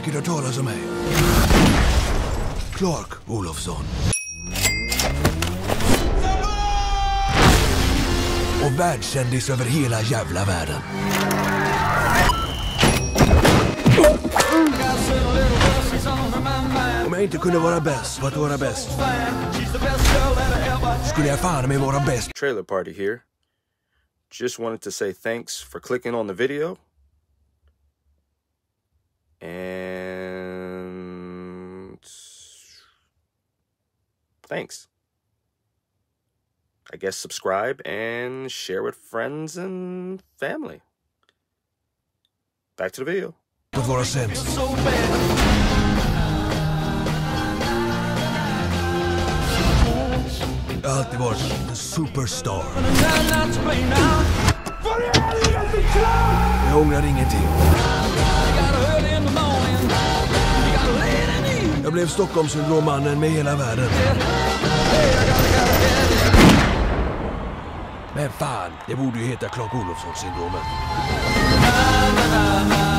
säkert hört talas om mig. Clark Olofsson. Och världskändis över hela jävla världen. Om jag inte kunde vara bäst, vad att vara bäst, skulle jag fan med vara bäst. Trailer party here. Just wanted to say thanks for clicking on the video. And thanks. I guess subscribe and share with friends and family. Back to the video. Att vara sämst. Jag har alltid varit en superstar. Jag ångrar ingenting. Jag blev Stockholm Syndrome-mannen med hela världen. Men fan, det borde ju heta Clark Olofsson-syndromet.